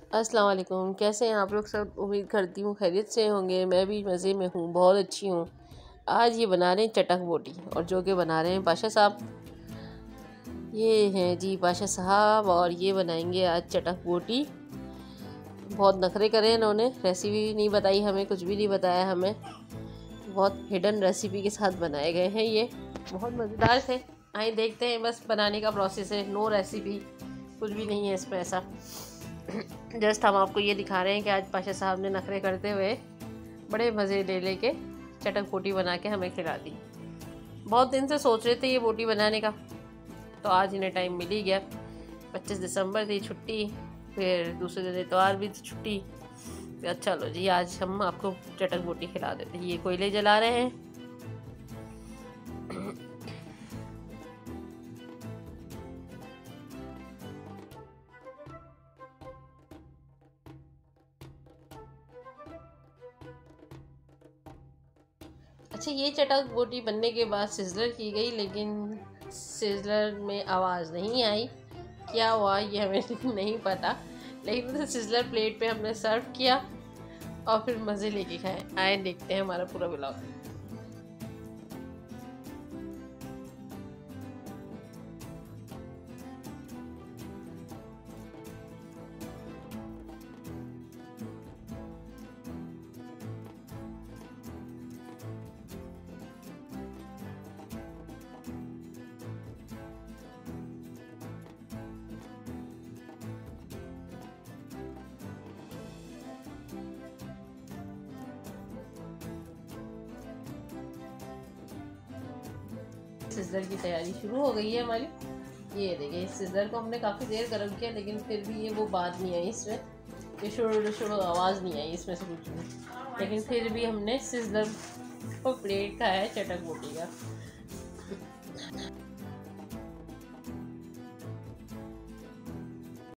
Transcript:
अस्सलाम वालेकुम। कैसे हैं आप लोग सब? उम्मीद करती हूँ खैरियत से होंगे। मैं भी मज़े में हूँ, बहुत अच्छी हूँ। आज ये बना रहे हैं चटक बोटी, और जो कि बना रहे हैं पाशा साहब। ये हैं जी पाशा साहब, और ये बनाएंगे आज चटक बोटी। बहुत नखरे करे इन्होंने, रेसिपी नहीं बताई हमें, कुछ भी नहीं बताया हमें। बहुत हिडन रेसिपी के साथ बनाए गए हैं ये, बहुत मज़ेदार थे। आइए देखते हैं, बस बनाने का प्रोसेस है, नो रेसिपी, कुछ भी नहीं है इसमें ऐसा। जस्ट हम आपको ये दिखा रहे हैं कि आज पाशा साहब ने नखरे करते हुए बड़े मज़े ले लेके चटक बोटी बना के हमें खिला दी। बहुत दिन से सोच रहे थे ये बोटी बनाने का, तो आज इन्हें टाइम मिल ही गया। 25 दिसंबर थी छुट्टी, फिर दूसरे दिन इतवार भी थी छुट्टी। तो अच्छा लो जी, आज हम आपको चटक बोटी खिला देते हैं। ये कोयले जला रहे हैं। अच्छा, ये चटक बोटी बनने के बाद सिजलर की गई, लेकिन सिजलर में आवाज़ नहीं आई। क्या हुआ ये हमें नहीं पता, लेकिन उसे सिजलर प्लेट पे हमने सर्व किया और फिर मज़े लेके खाए। आए देखते हैं हमारा पूरा ब्लॉग। सिजलर की तैयारी शुरू हो गई है हमारी। ये देखिए, इस सिजलर को हमने काफ़ी देर गर्म किया, लेकिन फिर भी ये वो बात नहीं आई इसमें, ये शुरू शुरू आवाज़ नहीं आई इसमें से कुछ भी। लेकिन फिर भी हमने सिजलर को प्लेट खाया है चटक बोटी का।